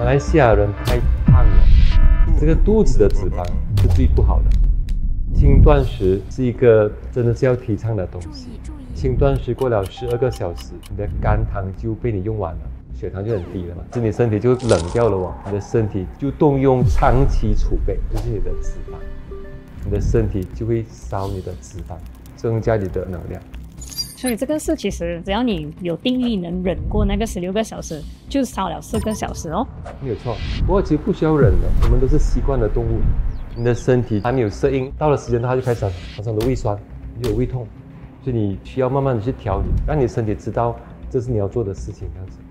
马来西亚人太胖了，这个肚子的脂肪是最不好的。轻断食是一个真的是要提倡的东西。轻断食过了12个小时，你的肝糖就被你用完了，血糖就很低了嘛，你身体就冷掉了你的身体就动用长期储备，就是你的脂肪，你的身体就会烧你的脂肪，增加你的能量。 所以这个是其实只要你有定力能忍过那个16个小时，就烧了4个小时哦。 没有错，不过其实不需要忍的，我们都是习惯的动物。你的身体还没有适应，到了时间它就开始常常的胃酸，就有胃痛，所以你需要慢慢的去调理，让你身体知道这是你要做的事情，这样子。